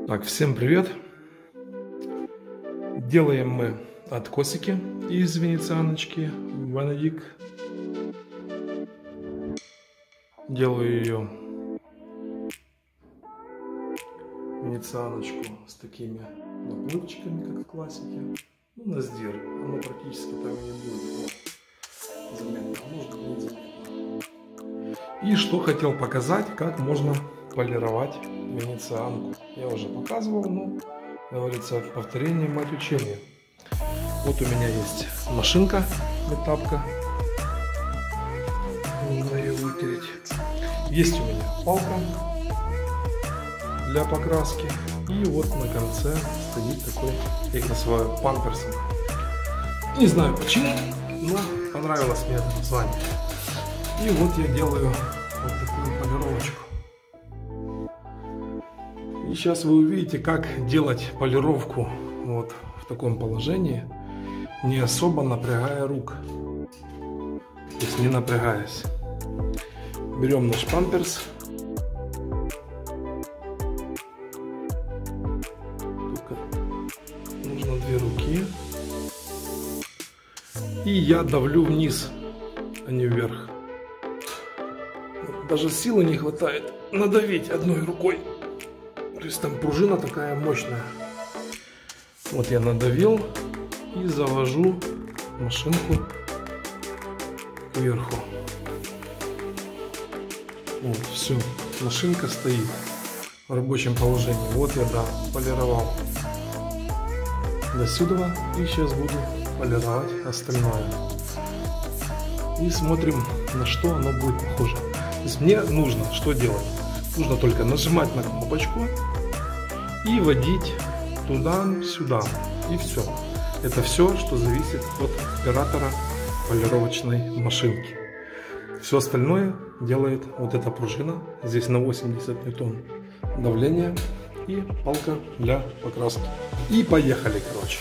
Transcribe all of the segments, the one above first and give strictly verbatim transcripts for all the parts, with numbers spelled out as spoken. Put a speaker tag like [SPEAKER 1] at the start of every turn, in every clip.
[SPEAKER 1] Так, всем привет! Делаем мы откосики из венецианочки Ванадик. Делаю ее венецианочку с такими наплывчиками, как в классике. Ну, на сдир, оно практически там и не будет заметно, а может быть заметно. И что хотел показать, как можно полировать венецианку. Я уже показывал, но, говорится, повторение мать учения. Вот у меня есть машинка, метапка. Нужно ее вытереть. Есть у меня палка для покраски. И вот на конце стоит такой, я их называю памперсом. Не знаю почему, но понравилось мне это название. И вот я делаю вот такую полировочку. И сейчас вы увидите, как делать полировку вот в таком положении, не особо напрягая рук. То есть не напрягаясь. Берем наш памперс. Только нужно две руки. И я давлю вниз, а не вверх. Даже силы не хватает надавить одной рукой. То есть там пружина такая мощная. Вот я надавил и завожу машинку кверху. Вот, все, машинка стоит в рабочем положении. Вот я, да, полировал до сюда. И сейчас буду полировать остальное. И смотрим, на что оно будет похоже. То есть мне нужно что делать? Нужно только нажимать на кнопочку и водить туда-сюда. И все. Это все, что зависит от оператора полировочной машинки. Все остальное делает вот эта пружина. Здесь на восемьдесят ньютон давление и палка для покраски. И поехали, короче.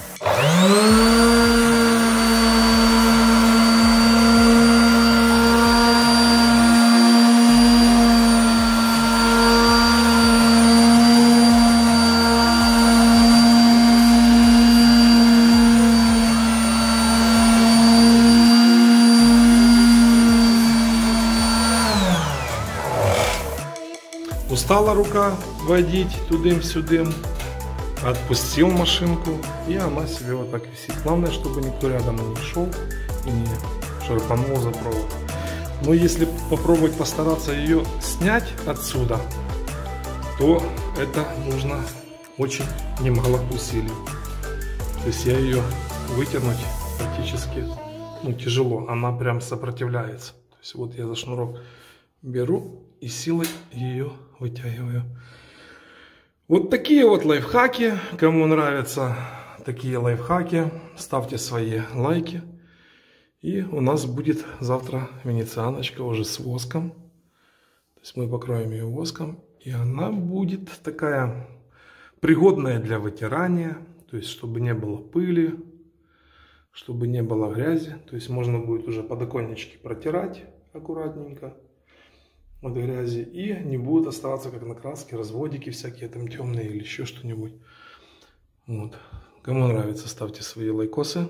[SPEAKER 1] Устала рука водить тудым-сюдым, отпустил машинку, и она себе вот так висит. Главное, чтобы никто рядом не шел и не шарпанул за провод. Но если попробовать постараться ее снять отсюда, то это нужно очень немало усилий. То есть я ее вытянуть практически ну, тяжело, она прям сопротивляется. То есть вот я за шнурок беру и силой ее вытягиваю. Вот такие вот лайфхаки. Кому нравятся такие лайфхаки, ставьте свои лайки. И у нас будет завтра венецианочка уже с воском. То есть мы покроем ее воском. И она будет такая пригодная для вытирания. То есть чтобы не было пыли, чтобы не было грязи. То есть можно будет уже подоконнички протирать аккуратненько от грязи, и не будут оставаться как на краске разводики всякие там темные или еще что-нибудь. Вот. Кому нравится, ставьте свои лайкосы.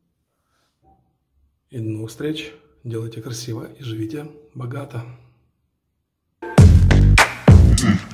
[SPEAKER 1] И до новых встреч. Делайте красиво и живите богато.